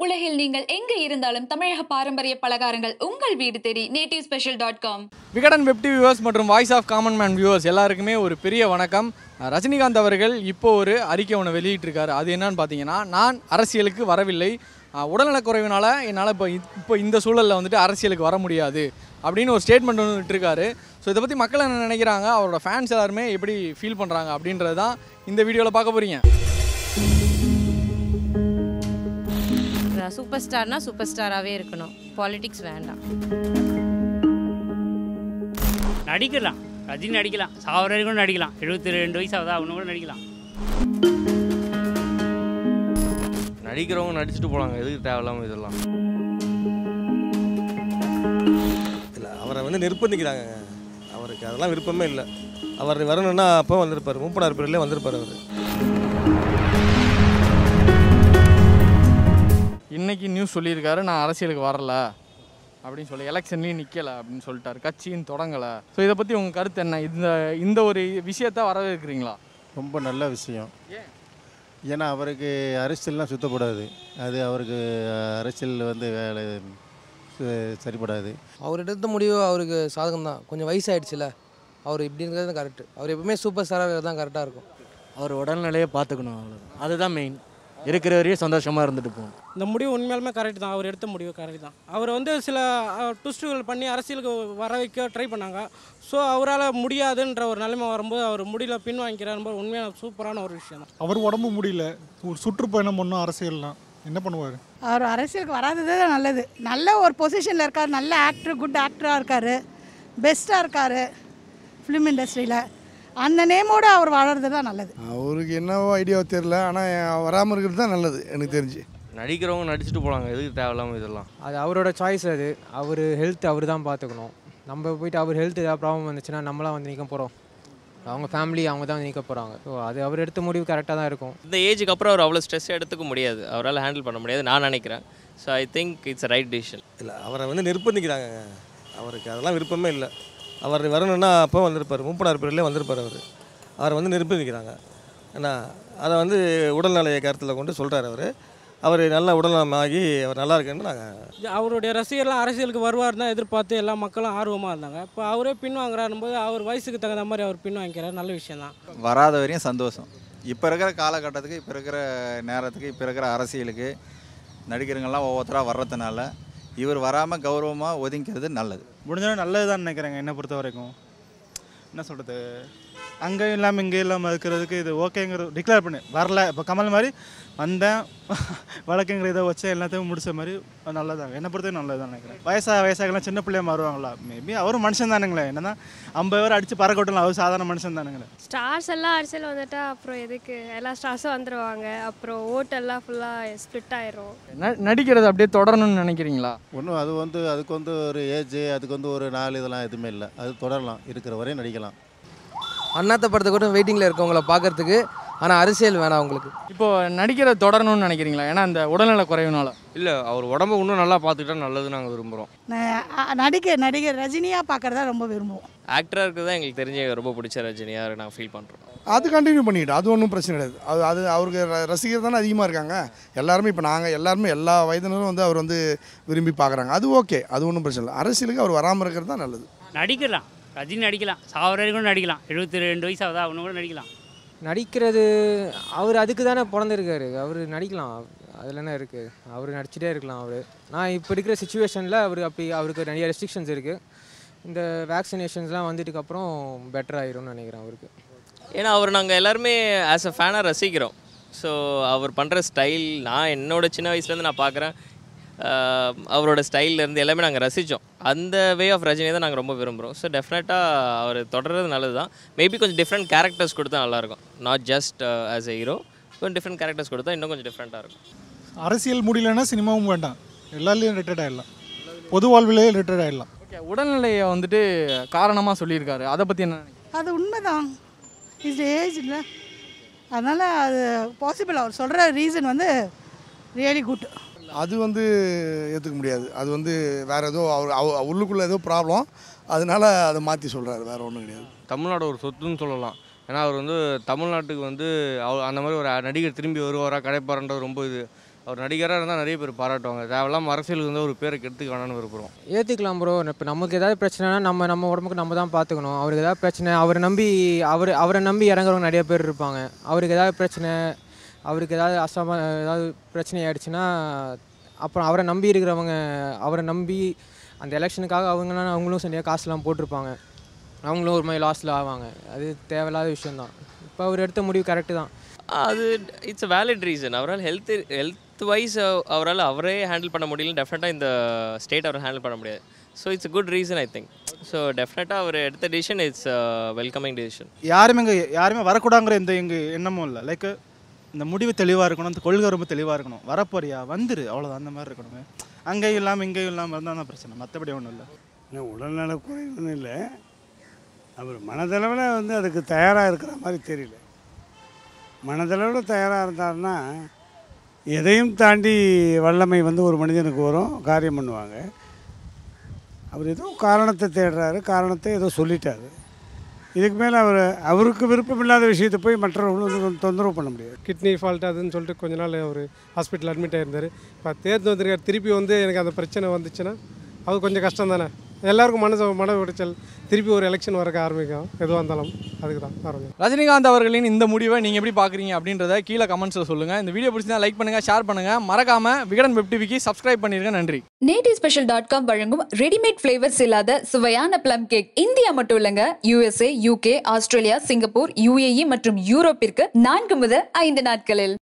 உலகில் நீங்கள் எங்கு இருந்தாலும் தமிழக பாரம்பரிய பலகாரங்கள் உங்கள் வீடு தேடி nativespecial.com. Vikatan web TV viewers மற்றும் voice of common man viewers எல்லாருக்குமே ஒரு பெரிய வணக்கம். ரஜினிகாந்த் அவர்கள் இப்போ ஒரு அறிக்கை ஒன்று வெளியிட்டிருக்காரு. அது என்னன்னு பார்த்தீங்கன்னா, நான் அரசியலுக்கு வரவில்லை, உடல்நலக்குறைவினால என்னால் இப்போ இந்த சூழலில் வந்துட்டு அரசியலுக்கு வர முடியாது அப்படின்னு ஒரு ஸ்டேட்மெண்ட் ஒன்று விட்டுருக்காரு. ஸோ இதை பற்றி மக்கள் என்ன நினைக்கிறாங்க, அவரோட ஃபேன்ஸ் எல்லாருமே எப்படி ஃபீல் பண்ணுறாங்க அப்படின்றது தான் இந்த வீடியோவில் பார்க்க போகிறீங்க. சூப்பர் ஸ்டார்னா சூப்பர் ஸ்டாராகவே இருக்கணும், பாலிடிக்ஸ் வேண்டாம். நடிக்கலாம், ரஜினி நடிக்கலாம், சாவர கூட நடிக்கலாம், 72 வயசு ஆகுதா அவனு கூட நடிக்கலாம். நடிக்கிறவங்க நடிச்சுட்டு போகலாங்க, எதுக்கு தேவையில்லாமல் இதெல்லாம் இல்லை. அவரை நிர்பந்திக்கிறாங்க, அவருக்கு அதெல்லாம் விருப்பமே இல்லை. அவர் வரணுன்னா அப்போ வந்திருப்பார், 30 பேர்லேயே வந்திருப்பார் அவர். இன்றைக்கி நியூஸ் சொல்லியிருக்காரு, நான் அரசியலுக்கு வரல அப்படின்னு சொல்லி, எலெக்ஷன்லேயும் நிற்கலை அப்படின்னு சொல்லிட்டாரு, கட்சியும் தொடங்கலை. ஸோ இதை பற்றி உங்கள் கருத்து என்ன? இந்த ஒரு விஷயத்தை வரவேற்கிறீங்களா? ரொம்ப நல்ல விஷயம். ஏன்னா அவருக்கு அரசியல்லாம் சுத்தப்படாது, அது அவருக்கு அரசியல் வேலை சரிப்படாது. அவர் எடுத்த முடிவு அவருக்கு சாதகம் தான். கொஞ்சம் வயசாகிடுச்சுல, அவர் இப்படி இருக்கிறது தான் கரெக்டு. அவர் எப்பவுமே சூப்பர் ஸ்டாராக தான் கரெக்டாக இருக்கும். அவர் உடல்நிலையை பார்த்துக்கணும், அவ்வளோதான். அதுதான் மெயின். இருக்கிற வரையும் சந்தோஷமாக இருந்துட்டு போகணும். இந்த முடிவு உண்மையாலுமே கரெக்ட் தான். அவர் எடுத்த முடிவு கரெக்ட் தான். அவர் சில ட்விஸ்ட்டுகள் பண்ணி அரசியலுக்கு வர வைக்க ட்ரை பண்ணாங்க. ஸோ அவரால் முடியாதுன்ற ஒரு நிலைமை வரும்போது அவர் முடியல, பின் வாங்கிக்கிறாரும்போது உண்மையான சூப்பரான ஒரு விஷயம் தான். அவர் உடம்பு முடியல, ஒரு சுற்றுப்பயணம் பண்ணும், அரசியல்லாம் என்ன பண்ணுவார்? அவர் அரசியலுக்கு வராததே நல்லது. நல்ல ஒரு பொசிஷனில் இருக்கார், நல்ல ஆக்டர், குட் ஆக்டராக இருக்கார், பெஸ்ட்டாக இருக்கார் ஃபிலிம் இண்டஸ்ட்ரியில். அந்த நேமோடு அவர் வளர்றது தான் நல்லது. அவருக்கு என்னவோ ஐடியாவோ தெரியல, ஆனால் வராமல் இருக்கிறது தான் நல்லது எனக்கு தெரிஞ்சு. நடிக்கிறவங்க நடிச்சுட்டு போகலாங்க, எதுக்கு தேவையில்லாமல் இதெல்லாம். அது அவரோட சாய்ஸ். அது அவர் ஹெல்த் அவர் தான் பார்த்துக்கணும். நம்ம போயிட்டு அவர் ஹெல்த் ஏதாவது ப்ராப்ளம் வந்துச்சுன்னா நம்மளாம் நிற்க போகிறோம், அவங்க ஃபேமிலி அவங்க தான் நிற்க போகிறாங்க. ஸோ அது அவர் எடுத்த முடிவு கரெக்டாக தான் இருக்கும். இந்த ஏஜுக்கு அப்புறம் அவர் அவ்வளோ ஸ்ட்ரெஸ் எடுத்துக்க முடியாது, அவரால் ஹேண்டில் பண்ண முடியாது நான் நினைக்கிறேன். So I think it's a right decision. இல்லை, அவரை நிர்பந்திக்கிறாங்க, அவருக்கு அதெல்லாம் விருப்பமே இல்லை. அவர் வரணுன்னா அப்போ வந்திருப்பார், 30 பேர்லேயே வந்திருப்பார் அவர். அவரை நிர்பந்திக்கிறாங்க. ஏன்னா அதை உடல்நிலையை கருத்தில் கொண்டு சொல்கிறார். அவர் நல்ல உடல்நலமாகி அவர் நல்லா இருக்குன்னு நாங்கள். அவருடைய ரசிகர்லாம் அரசியலுக்கு வருவார் தான் எதிர்பார்த்து எல்லா மக்களும் ஆர்வமாக இருந்தாங்க. இப்போ அவரே பின் வாங்குறாரும்போது அவர் வயசுக்கு தகுந்த மாதிரி அவர் பின் வாங்கிக்கிறார், நல்ல விஷயம் தான். வராத வரையும் சந்தோஷம். இப்போ இருக்கிற காலகட்டத்துக்கு, இப்போ இருக்கிற நேரத்துக்கு, இப்போ இருக்கிற அரசியலுக்கு நடிகருங்கள்லாம் ஒவ்வொருத்தராக வர்றதுனால இவர் வராமல் கௌரவமாக ஒதுங்கிறது நல்லது. முடிஞ்சாலும் நல்லது தான் நினைக்கிறேங்க. என்னை பொறுத்த வரைக்கும் என்ன சொல்கிறது, அங்கேயும் இல்லாமல் இங்கேயும் இல்லாமல் இருக்கிறதுக்கு இது ஓகேங்கிற டிக்ளேர் பண்ணி வரல. இப்போ கமல் மாதிரி வந்தேன் வழக்குங்கிற இதை வச்சு எல்லாத்தையும் முடிச்ச மாதிரி நல்லதாங்க. என்னை பொறுத்தவரைக்கும் நல்லது தான் நினைக்கிறேன். வயசாகலாம் சின்ன பிள்ளையாக மாறுவாங்களா? மேபி அவரும் மனுஷன் தானுங்களே. என்னன்னா 50 பேர் அடித்து பறக்கட்டலாம், அவர் சாதாரண மனுஷன் தானுங்களே. ஸ்டார்ஸ் எல்லாம் அரசியல் வந்துட்டா அப்புறம் எதுக்கு, எல்லா ஸ்டார்ஸும் வந்துடுவாங்க, அப்புறம் ஓட்டெல்லாம் ஃபுல்லாக ஸ்ப்ளிட் ஆயிரும். நடிக்கிறது அப்படியே தொடரணும்னு நினைக்கிறீங்களா? ஒன்றும் அதுக்கு ஒரு ஏஜ், அதுக்கு ஒரு நாள் இதெல்லாம் எதுவுமே இல்லை. அது தொடரலாம், இருக்கிற வரையும் நடிக்கலாம். அண்ணாத்த படத்தை கூட வெயிட்டிங்கில் இருக்கவங்கள பார்க்கறதுக்கு, ஆனால் அரசியல் வேணாம் அவங்களுக்கு. இப்போது நடிக்கிறத தொடரணும்னு நினைக்கிறீங்களா? ஏன்னா அந்த உடல்நல குறைவுனால. இல்லை, அவர் உடம்பை இன்னும் நல்லா பார்த்துக்கிட்டா நல்லது நாங்கள் விரும்புகிறோம். நடிகர் ரஜினியாக பார்க்குறதா ரொம்ப விரும்புவோம். ஆக்டராக இருக்கிறது தான் எங்களுக்கு தெரிஞ்ச ரொம்ப பிடிச்ச ரஜினியாக நாங்கள் ஃபீல் பண்ணுறோம். அது கண்டினியூ பண்ணிக்கிட்டு, அது ஒன்றும் பிரச்சனை கிடையாது. அது அவருக்கு ரசிகர் தானே அதிகமாக இருக்காங்க எல்லாருமே. இப்போ நாங்கள் எல்லாருமே எல்லா வயதினரும் அவர் விரும்பி பார்க்குறாங்க. அது ஓகே, அது ஒன்றும் பிரச்சனை இல்லை. அரசியலுக்கு அவர் வராமல் இருக்கிறது தான் நல்லது. நடிக்கலாம், ரஜினி நடிக்கலாம், சாவர கூட நடிக்கலாம், 72 வயசு ஆகுதா அவனு கூட நடிக்கலாம். நடிக்கிறது அவர் அதுக்கு தானே பிறந்திருக்காரு, அவர் நடிக்கலாம், அதில் என்ன இருக்குது, அவர் நடிச்சிட்டே இருக்கலாம். நான் இப்போ இருக்கிற சுச்சுவேஷனில் அவருக்கு நிறைய ரெஸ்ட்ரிக்ஷன்ஸ் இருக்குது. இந்த வேக்சினேஷன்ஸ்லாம் வந்துட்டுக்கப்புறம் பெட்டர் ஆயிரும்னு நினைக்கிறேன் அவருக்கு. ஏன்னா அவர் நாங்கள் எல்லாருமே ஆஸ் அ ஃபேனாக ரசிக்கிறோம். ஸோ அவர் பண்ணுற ஸ்டைல், நான் என்னோட சின்ன வயசுலேருந்து நான் பார்க்குறேன், அவரோட ஸ்டைல்லேருந்து எல்லாமே நாங்கள் ரசித்தோம். அந்த வே ஆஃப் ரஜினி தான் நாங்கள் ரொம்ப விரும்புகிறோம். ஸோ டெஃபினட்டாக அவர் தொடர்றது நல்லது தான். மேபி கொஞ்சம் டிஃப்ரெண்ட் கேரக்டர்ஸ் கொடுத்தா நல்லாயிருக்கும். Not just as a hero, கொஞ்சம் டிஃப்ரெண்ட் கேரக்டர்ஸ் கொடுத்தா இன்னும் கொஞ்சம் டிஃப்ரெண்ட்டாக இருக்கும். அரசியல் முடியலன்னா சினிமாவும் வேண்டாம், எல்லாத்துலேயும் ரிட்டையர்ட் ஆகிடலாம், பொது வாழ்விலேயே ரிட்டையர்ட் ஆகிடலாம். ஓகே, உடல்நிலையை காரணமாக சொல்லியிருக்காரு, அதை பற்றி என்ன? அது உண்மைதான். இஸ் ஏஜ் இல்லை, அதனால் அது பாசிபிள். அவர் சொல்கிற ரீசன் ரியலி குட். அது ஏற்றுக்க முடியாது. அது வேறு ஏதோ அவர் உள்ளுக்குள்ளே ஏதோ ப்ராப்ளம், அதனால அதை மாற்றி சொல்கிறாரு, வேறு ஒன்றும் கிடையாது. தமிழ்நாடு ஒரு சொத்துன்னு சொல்லலாம். ஏன்னா அவர் தமிழ்நாட்டுக்கு அந்த மாதிரி ஒரு நடிகர் திரும்பி வருவாரா கிடைப்பாருன்றது ரொம்ப இது அவர் நடிகராக இருந்தால் நிறைய பேர் பாராட்டுவாங்க. தேவையில்லாமல் அரசியலுக்கு வந்து ஒரு பேரை கெடுத்துக்க வேணாம்னு விரும்புகிறோம். ஏற்றிக்கலாம் ப்ரோ. இப்போ நமக்கு ஏதாவது பிரச்சனைனா நம்ம உடம்புக்கு நம்ம தான் பார்த்துக்கணும். அவருக்கு ஏதாவது பிரச்சனை அவரை நம்பி இறங்குறவங்க நிறைய பேர் இருப்பாங்க. அவருக்கு ஏதாவது பிரச்சனை, அவருக்கு ஏதாவது ஏதாவது பிரச்சனை ஆயிடுச்சுன்னா அப்புறம் அவரை நம்பி அந்த எலெக்ஷனுக்காக அவங்களும் சரியாக காசுலாம் போட்டிருப்பாங்க. அவங்களும் ஒரு மாதிரி லாஸில் ஆவாங்க. அது தேவையில்லாத விஷயந்தான். இப்போ அவர் எடுத்த முடிவு கரெக்டு தான். அது இட்ஸ் அ வேலிட் ரீசன். அவரால் ஹெல்த் வைஸ் அவரே ஹேண்டில் பண்ண முடியல. டெஃபினட்டாக இந்த ஸ்டேட் அவரை ஹேண்டில் பண்ண முடியாது. So it's a good reason I think. So டெஃபினட்டாக அவர் எடுத்த டிசிஷன் இட்ஸ் வெல்கமிங் டிசிஷன். யாருமே வரக்கூடாங்கிற எங்கள் எண்ணமும் இல்லை. லைக் இந்த முடிவு தெளிவாக இருக்கணும், இந்த கொள்கை ரொம்ப தெளிவாக இருக்கணும். வரப்போறியா வந்துரு, அவ்வளோதான். அந்த மாதிரி இருக்கணுங்க. அங்கேயும் இல்லாமல் இங்கேயும் இல்லாமல் இருந்தால் தான் பிரச்சனை, மற்றபடி ஒன்றும் இல்லை. இன்னும் உடல்நல குறைவுன்னு இல்லை, அவர் மனதளவில் வந்து அதுக்கு தயாராக இருக்கிற மாதிரி தெரியல. மனதளவில் தயாராக இருந்தாருன்னா எதையும் தாண்டி வல்லமை வந்து ஒரு மனிதனுக்கு வரும், காரியம் பண்ணுவாங்க. அவர் ஏதோ காரணத்தை தேடுறாரு, காரணத்தை ஏதோ சொல்லிட்டாரு. இதுக்கு மேலே அவருக்கு விருப்பமில்லாத விஷயத்தை போய் மற்றவர்கள் வந்து தொந்தரவு பண்ண முடியாது. கிட்னி ஃபால்ட் அதுன்னு சொல்லிட்டு கொஞ்ச நாள் அவர் ஹாஸ்பிட்டல் அட்மிட் ஆகிருந்தார். இப்போ தேர்ந்து வந்திருக்கார். திருப்பி வந்து எனக்கு அந்த பிரச்சனை வந்துச்சுன்னா அது கொஞ்சம் கஷ்டம் தானே. எல்லாருக்கும் மன உடைச்சல். திருப்பி ஒரு எலெக்ஷன் வரக்க ஆரம்பிக்கும் எதுவாக இருந்தாலும். அதுக்கு தான் ஆரம்பிக்கும். ரஜினிகாந்த் அவர்களின் இந்த முடிவை நீங்கள் எப்படி பார்க்குறீங்க அப்படின்றத கீழே கமெண்ட்ஸில் சொல்லுங்கள். இந்த வீடியோ பிடிச்சிருந்தா லைக் பண்ணுங்கள், ஷேர் பண்ணுங்கள். மறக்காமல் விகடன் வெப் டிவிக்கு சப்ஸ்கிரைப் பண்ணிருங்க. நன்றி. nativespecial.com வழங்கும் ரெடிமேட் ஃப்ளேவர்ஸ் இல்லாத சுவையான ப்ளம் கேக். இந்தியா மட்டும் இல்லைங்க, USA, UK, Australia, Singapore, UAE மற்றும் யூரோப்பிற்கு 4 முதல் 5 நாட்களில்.